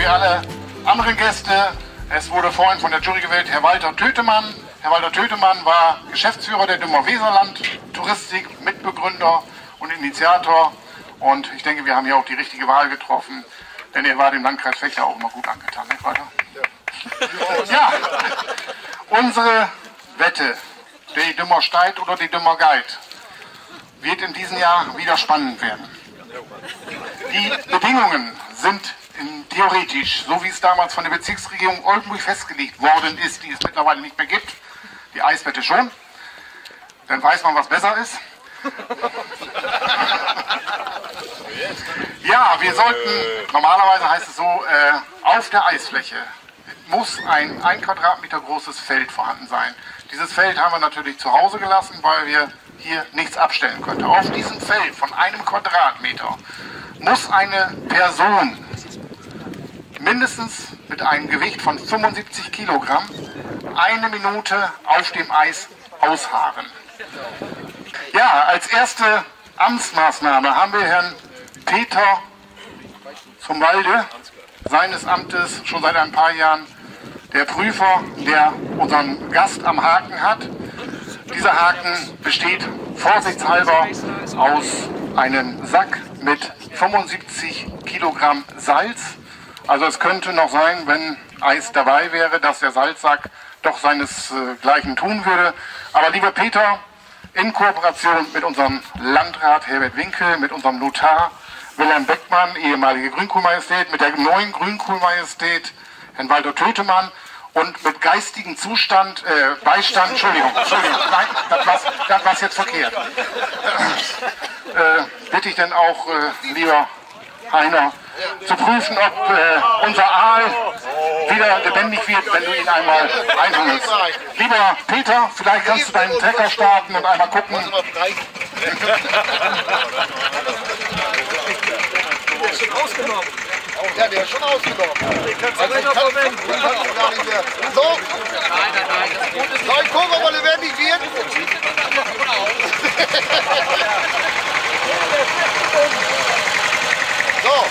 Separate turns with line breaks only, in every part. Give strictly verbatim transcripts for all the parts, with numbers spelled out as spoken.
wie alle anderen Gäste. Es wurde vorhin von der Jury gewählt, Herr Walter Tötemann. Herr Walter Tötemann war Geschäftsführer der Dümmer Weserland Touristik, Mitbegründer und Initiator. Und ich denke, wir haben hier auch die richtige Wahl getroffen, denn er war dem Landkreis Vechta auch immer gut angetan. Nicht weiter? Ja. Ja, unsere Wette, die Dümmer Steit oder die Dümmer Guide, wird in diesem Jahr wieder spannend werden. Die Bedingungen sind in, theoretisch, so wie es damals von der Bezirksregierung Oldenburg festgelegt worden ist, die es mittlerweile nicht mehr gibt, die Eiswette schon, dann weiß man, was besser ist. Ja, wir sollten, normalerweise heißt es so, äh, auf der Eisfläche muss ein ein Quadratmeter großes Feld vorhanden sein. Dieses Feld haben wir natürlich zu Hause gelassen, weil wir hier nichts abstellen konnten. Auf diesem Feld von einem Quadratmeter muss eine Person mindestens mit einem Gewicht von fünfundsiebzig Kilogramm eine Minute auf dem Eis ausharren. Ja, als erste Amtsmaßnahme haben wir Herrn Peter zum Walde, seines Amtes schon seit ein paar Jahren der Prüfer, der unseren Gast am Haken hat. Dieser Haken besteht vorsichtshalber aus einem Sack mit fünfundsiebzig Kilogramm Salz. Also es könnte noch sein, wenn Eis dabei wäre, dass der Salzsack doch seinesgleichen tun würde. Aber lieber Peter, in Kooperation mit unserem Landrat Herbert Winkel, mit unserem Notar Wilhelm Beckmann, ehemalige Grünkohlmajestät, mit der neuen Grünkohlmajestät Herrn Walter Tötemann und mit geistigem Zustand, äh, Beistand, Entschuldigung, Entschuldigung, nein, das war das war's jetzt verkehrt. Äh, bitte ich denn auch, äh, lieber Heiner, zu prüfen, ob äh, unser Aal wieder lebendig wird, wenn du ihn einmal einholst. Lieber Peter, vielleicht kannst du deinen Trecker starten und einmal gucken.
Der ist schon ausgenommen.
Ja, der ist schon ausgenommen.
Den kannst du nicht noch verwenden.
So? Nein, nein, nein. Soll ich gucken, ob er lebendig wird? So.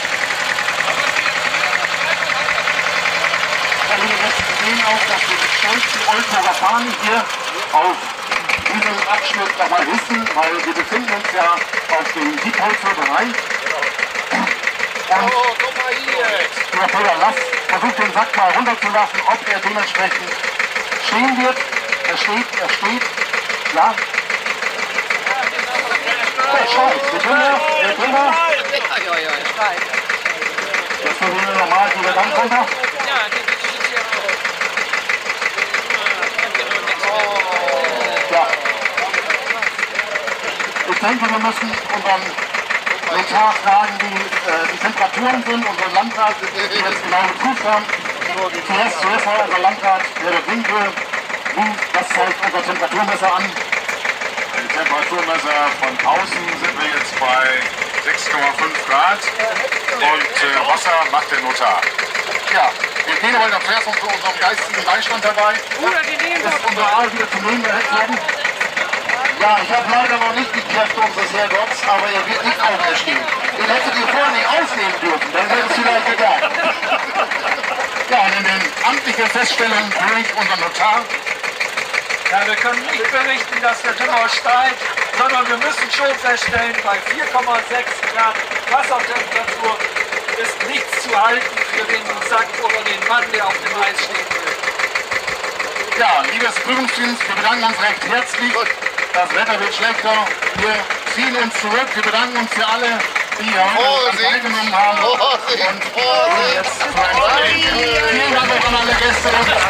Wir sehen auch, dass wir die schnellsten Oldenburger Fahnen hier auf diesem Abschnitt nochmal wissen, weil wir befinden uns ja auf dem Diepholzer Bereich. Und
Oh, guck mal hier.
lieber Peter, lass, versuch den Sack mal runterzulassen, ob er dementsprechend stehen wird. Er steht, er steht. Ja. Der steigt. Der Dünner, der Dünner. Jetzt versuchen wir nochmal wieder ganz runter. Ja. Ich denke, wir müssen unseren Notar fragen, wie äh, die Temperaturen sind. Unser Landrat, die jetzt genau geprüft haben. Zuerst, zuerst hat unser Landrat, der Winkel, wie, was zeigt unser Temperaturmesser an?
Die Temperaturmesser von außen sind wir jetzt bei sechs Komma fünf Grad und äh, Wasser macht der Notar.
Ja, wir gehen heute zuerst zu unserem geistigen Beistand dabei. Ist unser Aal wieder zum Leben erweckt worden?
Ja, ich habe leider noch nicht die Kräfte unseres Herrgotts, aber er wird nicht auferstehen. Den hättet ihr vorher nicht ausnehmen dürfen, dann wäre es vielleicht gegangen.
Ja, und in den amtlichen Feststellungen durch unser Notar.
Ja, wir können nicht berichten, dass der Dümmer steigt, sondern wir müssen schon feststellen, bei vier Komma sechs Grad Wassertemperatur ist nichts zu halten für den Sack oder den Mann, der auf dem Eis stehen will.
Ja, liebes Prüfungsdienst, wir bedanken uns recht herzlich. Das Wetter wird schlechter. Wir ziehen uns zurück. Wir bedanken uns für alle, die hier heute teilgenommen haben.
Vorsicht,
Und
Vorsicht.
jetzt für ein Vielen Dank an alle Gäste.